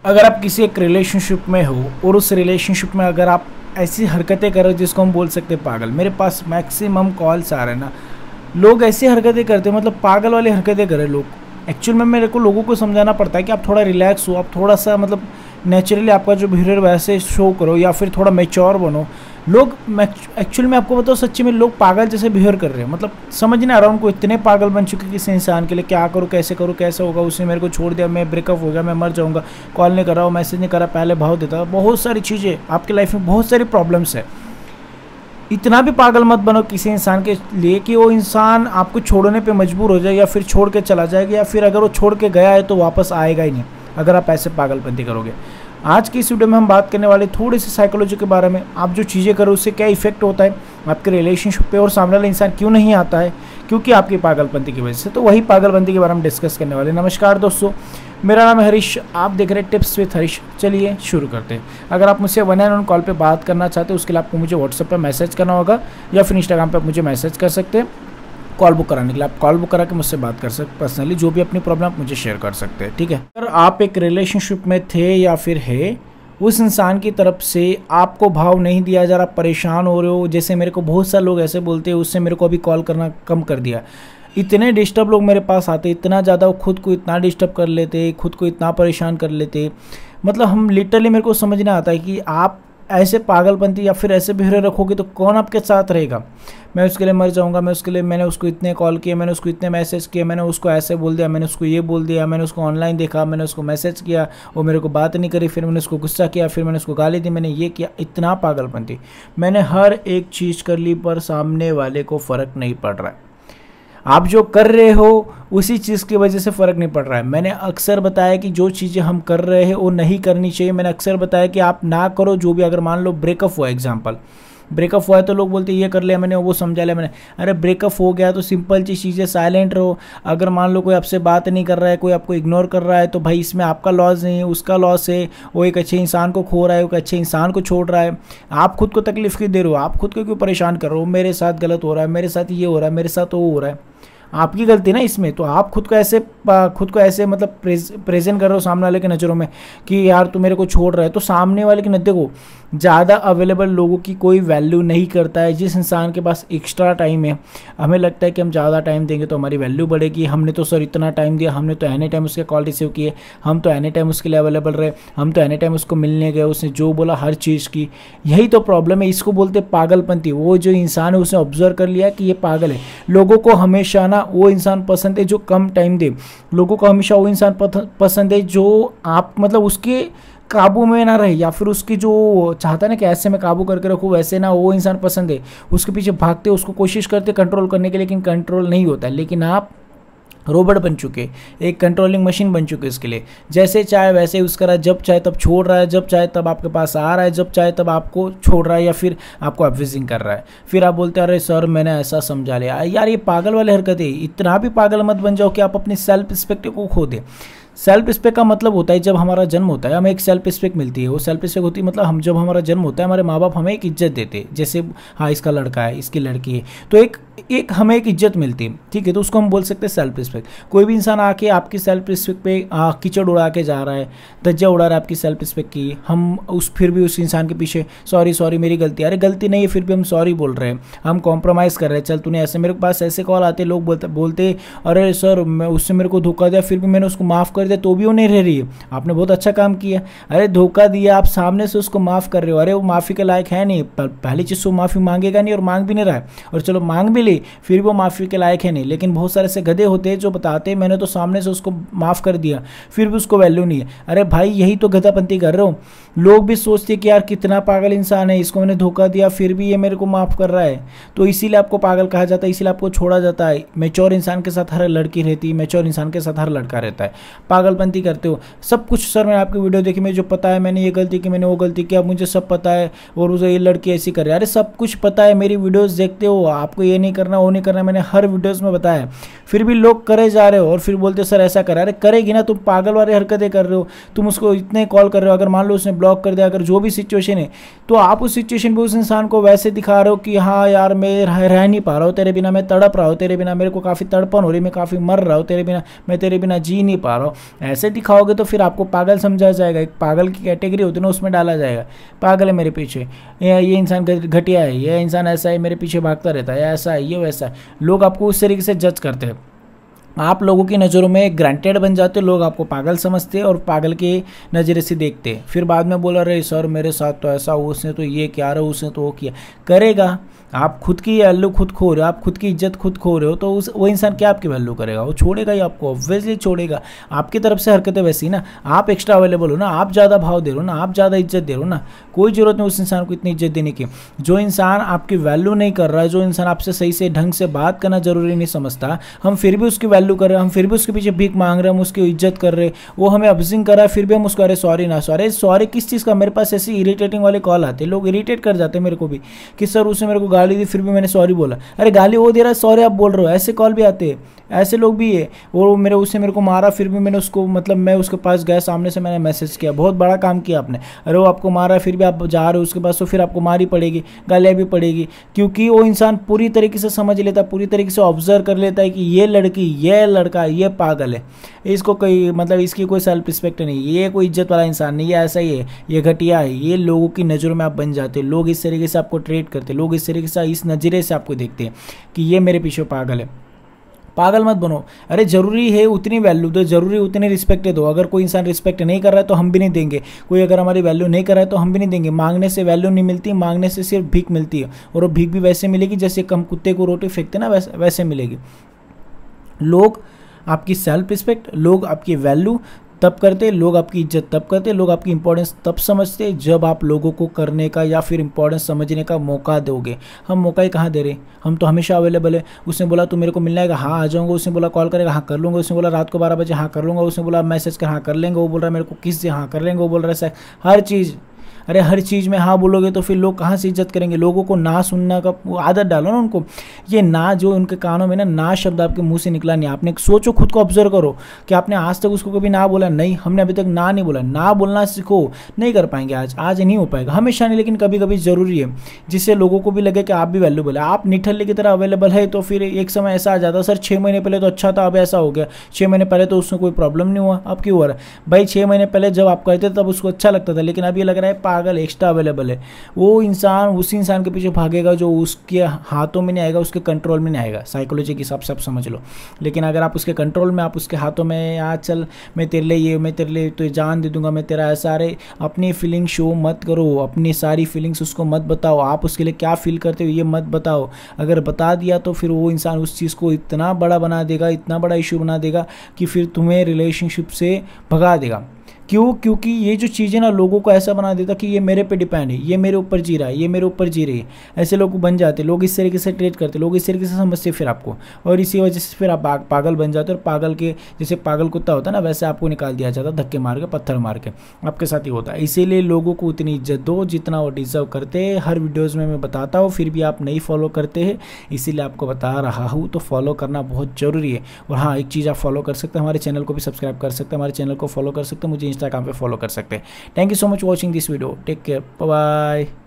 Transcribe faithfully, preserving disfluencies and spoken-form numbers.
अगर आप किसी एक रिलेशनशिप में हो और उस रिलेशनशिप में अगर आप ऐसी हरकतें कर रहे हो जिसको हम बोल सकते हैं पागल, मेरे पास मैक्सिमम कॉल्स आ रहे हैं ना, लोग ऐसी हरकतें करते हैं, मतलब पागल वाली हरकतें कर रहे हैं लोग। एक्चुअल में मेरे को लोगों को समझाना पड़ता है कि आप थोड़ा रिलैक्स हो, आप थोड़ा सा मतलब नेचुरली आपका जो बिहेवियर वैसे शो करो या फिर थोड़ा मेच्योर बनो। लोग एक्चुअल में आपको बताओ सच्ची में लोग पागल जैसे बिहेव कर रहे हैं, मतलब समझ नहीं आ रहा उनको, इतने पागल बन चुके किसी इंसान के लिए, क्या करूँ कैसे करूँ कैसे होगा, उसने मेरे को छोड़ दिया, मैं ब्रेकअप हो गया, मैं मर जाऊँगा, कॉल नहीं कर रहा हूँ, मैसेज नहीं कर रहा, पहले भाव देता, बहुत सारी चीज़ें आपकी लाइफ में, बहुत सारी प्रॉब्लम्स है। इतना भी पागल मत बनो किसी इंसान के लिए कि वो इंसान आपको छोड़ने पे मजबूर हो जाए या फिर छोड़ के चला जाएगा, या फिर अगर वो छोड़ के गया है तो वापस आएगा ही नहीं अगर आप ऐसे पागलपंती करोगे। आज की इस वीडियो में हम बात करने वाले थोड़ी सी साइकोलॉजी के बारे में, आप जो चीज़ें करो उससे क्या इफेक्ट होता है आपके रिलेशनशिप पे, और सामने वाला इंसान क्यों नहीं आता है, क्योंकि आपकी पागलपंती की वजह से। तो वही पागलपंती के बारे में डिस्कस करने वाले। नमस्कार दोस्तों, मेरा नाम है हरीश, आप देख रहे हैं टिप्स विद हरीश। चलिए शुरू करते हैं। अगर आप मुझसे वन एंड वन कॉल पे बात करना चाहते हैं उसके लिए आपको मुझे व्हाट्सएप पर मैसेज करना होगा या फिर इंस्टाग्राम पर मुझे मैसेज कर सकते हैं। कॉल बुक कराने के लिए आप कॉल बुक करा के मुझसे बात कर सकते, पर्सनली जो भी अपनी प्रॉब्लम आप मुझे शेयर कर सकते हैं, ठीक है। अगर आप एक रिलेशनशिप में थे या फिर है, उस इंसान की तरफ से आपको भाव नहीं दिया जा रहा, परेशान हो रहे हो, जैसे मेरे को बहुत सारे लोग ऐसे बोलते हैं उससे मेरे को अभी कॉल करना कम कर दिया। इतने डिस्टर्ब लोग मेरे पास आते, इतना ज़्यादा वो खुद को इतना डिस्टर्ब कर लेते, खुद को इतना परेशान कर लेते, मतलब हम लिटरली मेरे को समझ नहीं आता है कि आप ऐसे पागलपंती या फिर ऐसे बिहेवियर रखोगे तो कौन आपके साथ रहेगा। मैं उसके लिए मर जाऊंगा, मैं उसके लिए, मैंने उसको इतने कॉल किए, मैंने उसको इतने मैसेज किए, मैंने उसको ऐसे बोल दिया, मैंने उसको ये बोल दिया, मैंने उसको ऑनलाइन देखा, मैंने उसको मैसेज किया, वो मेरे को बात नहीं करी, फिर मैंने उसको गुस्सा किया, फिर मैंने उसको गाली दी, मैंने ये किया। इतना पागलपंती, मैंने हर एक चीज़ कर ली पर सामने वाले को फ़र्क नहीं पड़ रहा है। आप जो कर रहे हो उसी चीज़ की वजह से फ़र्क नहीं पड़ रहा है। मैंने अक्सर बताया कि जो चीज़ें हम कर रहे हैं वो नहीं करनी चाहिए। मैंने अक्सर बताया कि आप ना करो जो भी। अगर मान लो ब्रेकअप हुआ, एग्जांपल ब्रेकअप हुआ है तो लोग बोलते हैं ये कर लिया मैंने, वो समझा लिया मैंने। अरे ब्रेकअप हो गया तो सिंपल सी चीज़ें, साइलेंट रहो। अगर मान लो कोई आपसे बात नहीं कर रहा है, कोई आपको इग्नोर कर रहा है, तो भाई इसमें आपका लॉस नहीं है, उसका लॉस है। वो एक अच्छे इंसान को खो रहा है, एक अच्छे इंसान को छोड़ रहा है। आप खुद को तकलीफ क्यों दे रहे हो, आप खुद को क्यों परेशान कर रहे हो, मेरे साथ गलत हो रहा है, मेरे साथ ये हो रहा है, मेरे साथ वो हो रहा है, आपकी गलती ना इसमें। तो आप खुद को ऐसे खुद को ऐसे मतलब प्रेज, प्रेजेंट कर रहे हो सामने वाले की नज़रों में कि यार तू मेरे को छोड़ रहा है, तो सामने वाले की नज़र को ज़्यादा अवेलेबल लोगों की कोई वैल्यू नहीं करता है। जिस इंसान के पास एक्स्ट्रा टाइम है, हमें लगता है कि हम ज़्यादा टाइम देंगे तो हमारी वैल्यू बढ़ेगी, हमने तो सर इतना टाइम दिया, हमने तो एनी टाइम उसके कॉल रिसीव किए, हम तो एनी टाइम उसके लिए अवेलेबल रहे, हम तो एनी टाइम उसको मिलने गए, उसने जो बोला हर चीज़ की। यही तो प्रॉब्लम है, इसको बोलते पागलपंती। वो जो इंसान है उसने ऑब्जर्व कर लिया कि ये पागल है। लोगों को हमेशा ना वो इंसान पसंद है जो कम टाइम दे, लोगों को हमेशा वो इंसान पसंद है जो आप मतलब उसके काबू में ना रहे, या फिर उसकी जो चाहता है ना कि ऐसे में काबू करके रखो, वैसे ना वो इंसान पसंद है। उसके पीछे भागते, उसको कोशिश करते कंट्रोल करने की, लेकिन कंट्रोल नहीं होता है। लेकिन आप रोबोट बन चुके, एक कंट्रोलिंग मशीन बन चुके इसके लिए। जैसे चाहे वैसे यूज़ करा, जब चाहे तब छोड़ रहा है, जब चाहे तब आपके पास आ रहा है, जब चाहे तब आपको छोड़ रहा है या फिर आपको अब्यूजिंग कर रहा है। फिर आप बोलते हैं अरे सर मैंने ऐसा समझा लिया। यार ये पागल वाली हरकत है। इतना भी पागल मत बन जाओ कि आप अपनी सेल्फ रिस्पेक्ट को खो दे। सेल्फ रिस्पेक्ट का मतलब होता है जब हमारा जन्म होता है हमें एक सेल्फ रिस्पेक्ट मिलती है। वो सेल्फ रिस्पेक्ट होती है मतलब हम जब हमारा जन्म होता है हमारे माँ बाप हमें एक इज्जत देते हैं, जैसे हाँ इसका लड़का है, इसकी लड़की है, तो एक एक हमें एक इज्जत मिलती है, ठीक है। तो उसको हम बोल सकते हैं सेल्फ रिस्पेक्ट। कोई भी इंसान आके आपकी सेल्फ रिस्पेक्ट पे आ, कीचड़ उड़ा के जा रहा है, धज्जा उड़ा रहा है आपकी सेल्फ रिस्पेक्ट की, हम उस फिर भी उस इंसान के पीछे सॉरी सॉरी मेरी गलती, अरे गलती नहीं है फिर भी हम सॉरी बोल रहे हैं, हम कॉम्प्रोमाइज़ कर रहे हैं। चल तूने ऐसे, मेरे पास ऐसे कॉल आते लोग बोलते बोलते अरे सर मैं उससे मेरे को धोखा दिया, फिर भी मैंने उसको माफ़ कर दिया तो भी वो नहीं रह रही है, आपने बहुत अच्छा काम किया। अरे धोखा दिया, आप सामने से उसको माफ़ कर रहे हो, अरे वो माफ़ी के लायक है नहीं, पहली चीज़ वो माफ़ी मांगेगा नहीं और मांग भी नहीं रहा है, और चलो मांग भी ली फिर भी वो माफ़ी के लायक है नहीं। लेकिन बहुत सारे ऐसे गधे होते हैं जो बताते हैं मैंने तो सामने से उसको माफ़ कर दिया फिर भी उसको वैल्यू नहीं है। अरे भाई यही तो गधापंती कर रहे हो। लोग भी सोचते हैं कि यार कितना पागल इंसान है, इसको मैंने धोखा दिया फिर भी ये मेरे को माफ़ कर रहा है, तो इसीलिए आपको पागल कहा जाता है, इसीलिए आपको छोड़ा जाता है। मैच्योर इंसान के साथ हर लड़की रहती है, मैच्योर इंसान के साथ हर लड़का रहता है। पागलपंती करते हो सब कुछ। सर मैंने आपकी वीडियो देखी, मुझे जो पता है, मैंने ये गलती की, मैंने वो गलती किया, मुझे सब पता है, और उसे ये लड़की ऐसी कर रही है। अरे सब कुछ पता है, मेरी वीडियोस देखते हो, आपको ये नहीं करना वो नहीं करना, मैंने हर वीडियोस में बताया, फिर भी लोग करे जा रहे हो और फिर बोलते सर ऐसा करा। अरे करेगी ना, तुम पागल वाली हरकतें कर रहे हो, तुम उसको इतने कॉल कर रहे हो। अगर मान लो उसने ब्लॉक कर दिया, अगर जो भी सिचुएशन है, तो आप उस सिचुएशन पे उस इंसान को वैसे दिखा रहे हो कि हाँ यार मैं रह, रह नहीं पा रहा हूँ तेरे बिना, मैं तड़प रहा हूँ तेरे बिना, मेरे को काफ़ी तड़पन हो रही, मैं काफ़ी मर रहा हूँ तेरे बिना, मैं तेरे बिना जी नहीं पा रहा हूँ, ऐसे दिखाओगे तो फिर आपको पागल समझा जाएगा। एक पागल की कैटेगरी होती है ना, उसमें डाला जाएगा, पागल है मेरे पीछे, ये ये इंसान घटिया है, ये इंसान ऐसा है मेरे पीछे भागता रहता है, ऐसा है, ये वैसा है। लोग आपको उस तरीके से जज करते हैं, आप लोगों की नज़रों में ग्रांटेड बन जाते हो, लोग आपको पागल समझते हैं और पागल के नज़रे से देखते हैं। फिर बाद में बोला रहे सर मेरे साथ तो ऐसा हुआ, उसने तो ये किया रहा, उसने तो वो किया, करेगा। आप खुद की वैल्यू खुद खो रहे हो, आप खुद की इज्जत खुद खो रहे हो, तो उस वो इंसान क्या आपकी वैल्यू करेगा? वो छोड़ेगा ही आपको, ऑब्वियसली छोड़ेगा। आपकी तरफ से हरकतें वैसी ना, आप एक्स्ट्रा अवेलेबल हो ना, आप ज़्यादा भाव दे रहे हो ना, आप ज़्यादा इज्जत दे रहे हो ना, कोई ज़रूरत नहीं उस इंसान को इतनी इज्जत देने की। जो इंसान आपकी वैल्यू नहीं कर रहा है, जो इंसान आपसे सही से ढंग से बात करना जरूरी नहीं समझता, हम फिर भी उसकी वैल्यू कर रहे हैं, हम फिर भी उसके पीछे भीख मांग रहे हैं, हम उसकी इज्जत कर रहे हैं, वो हमें अब्यूजिंग कर रहा है, फिर भी हम उसको अरे सॉरी ना सॉरी, सॉरी किस चीज़ का? मेरे पास ऐसी इरिटेटिंग वाले कॉल आते हैं, लोग इरिटेट कर जाते हैं मेरे को भी कि सर उसने मेरे को गाली दी फिर भी मैंने सॉरी बोला। अरे गाली वो दे रहा है, सॉरी आप बोल रहे हो, ऐसे कॉल भी आते हैं, ऐसे लोग भी है। और मेरे उसने मेरे को मारा फिर भी मैंने उसको, मतलब मैं उसके पास गया, सामने से मैंने मैसेज किया, बहुत बड़ा काम किया आपने, अरे वो आपको मारा फिर भी आप जा रहे हो उसके पास, तो फिर आपको मारी पड़ेगी, गालियाँ भी पड़ेगी, क्योंकि वो इंसान पूरी तरीके से समझ लेता है, पूरी तरीके से ऑब्जर्व कर लेता है कि ये लड़की, ये लड़का, ये पागल है, इसको कोई मतलब इसकी कोई सेल्फ रिस्पेक्ट नहीं, ये कोई इज्जत वाला इंसान नहीं, ये ऐसा ही है, ये घटिया है। ये लोगों की नज़रों में आप बन जाते हो, लोग इस तरीके से आपको ट्रीट करते, लोग इस तरीके से इस नज़रिए से आपको देखते हैं कि ये मेरे पीछे पागल है। पागल मत बनो। अरे जरूरी है उतनी वैल्यू दो, जरूरी उतनी रिस्पेक्ट दो। अगर कोई इंसान रिस्पेक्ट नहीं कर रहा है तो हम भी नहीं देंगे, कोई अगर हमारी वैल्यू नहीं कर रहा है तो हम भी नहीं देंगे। मांगने से वैल्यू नहीं मिलती, मांगने से सिर्फ भीख मिलती है, और वो भीख भी वैसे मिलेगी जैसे हम कुत्ते को रोटी फेंकते ना, वैसे वैसे मिलेगी। लोग आपकी सेल्फ रिस्पेक्ट, लोग आपकी वैल्यू तब करते, लोग आपकी इज्जत तब करते, लोग आपकी इंपॉर्टेंस तब समझते जब आप लोगों को करने का या फिर इंपॉर्टेंस समझने का मौका दोगे। हम मौका ही कहाँ दे रहे, हम तो हमेशा अवेलेबल है। उसने बोला तू मेरे को मिलना है, हाँ आ जाऊँगा। उसने बोला कॉल करेगा, हाँ कर लूँगा। उसने बोला रात को बारह बजे, हाँ कर लूँगा। उसने बोला मैसेज कर, हाँ कर लेंगे। वो बोल रहा है मेरे को किस से, हाँ कर लेंगे। वो बोल रहा है हर चीज़, अरे हर चीज़ में हाँ बोलोगे तो फिर लोग कहाँ से इज्जत करेंगे? लोगों को ना सुनना का आदत डालो ना उनको। ये ना जो उनके कानों में ना ना शब्द आपके मुंह से निकला नहीं, आपने सोचो, खुद को ऑब्जर्व करो कि आपने आज तक उसको कभी ना बोला? नहीं, हमने अभी तक ना नहीं बोला। ना बोलना सीखो। नहीं कर पाएंगे आज, आज नहीं हो पाएगा, हमेशा नहीं, लेकिन कभी कभी ज़रूरी है, जिससे लोगों को भी लगे कि आप भी वैल्यूबल है। आप निठल्ले की तरह अवेलेबल है तो फिर एक समय ऐसा आ जाता सर छः महीने पहले तो अच्छा था, अब ऐसा हो गया। छः महीने पहले तो उसमें कोई प्रॉब्लम नहीं हुआ, अब क्यों हो रहा है? भाई छः महीने पहले जब आप करते तब उसको अच्छा लगता था, लेकिन अब ये लग रहा है पागल, एक्स्ट्रा अवेलेबल है। वो इंसान उसी इंसान के पीछे भागेगा जो उसके हाथों में नहीं आएगा, उसके कंट्रोल में नहीं आएगा। साइकोलॉजी के हिसाब से आप समझ लो। लेकिन अगर आप उसके कंट्रोल में, आप उसके हाथों में, आज चल मैं तेरे लिए ये, मैं तेरे लिए तो जान दे दूंगा, मैं तेरा ऐसा, अरे अपनी फीलिंग शो मत करो, अपनी सारी फीलिंग्स उसको मत बताओ, आप उसके लिए क्या फील करते हो ये मत बताओ। अगर बता दिया तो फिर वो इंसान उस चीज़ को इतना बड़ा बना देगा, इतना बड़ा इशू बना देगा कि फिर तुम्हें रिलेशनशिप से भगा देगा। क्यों? क्योंकि ये जो चीज़ें ना लोगों को ऐसा बना देता कि ये मेरे पे डिपेंड है, ये मेरे ऊपर जी रहा है, ये मेरे ऊपर जी रही है। ऐसे लोग बन जाते, लोग इस तरीके से ट्रीट करते, लोग इस तरीके से समझते फिर आपको, और इसी वजह से फिर आप पागल बन जाते। और पागल के जैसे पागल कुत्ता होता है ना, वैसे आपको निकाल दिया जाता, धक्के मार के, पत्थर मार के, आपके साथ ही होता है। इसीलिए लोगों को उतनी इज्जत दो जितना वो डिजर्व करते हैं। हर वीडियोज़ में मैं बताता हूँ, फिर भी आप नहीं फॉलो करते हैं, इसीलिए आपको बता रहा हूँ। तो फॉलो करना बहुत ज़रूरी है। और हाँ, एक चीज़ आप फॉलो कर सकते हैं, हमारे चैनल को भी सब्सक्राइब कर सकते हैं, हमारे चैनल को फॉलो कर सकते हैं, मुझे इंस्टाग्राम पे फॉलो कर सकते हैं। Thank you so much watching this video. Take care, bye bye.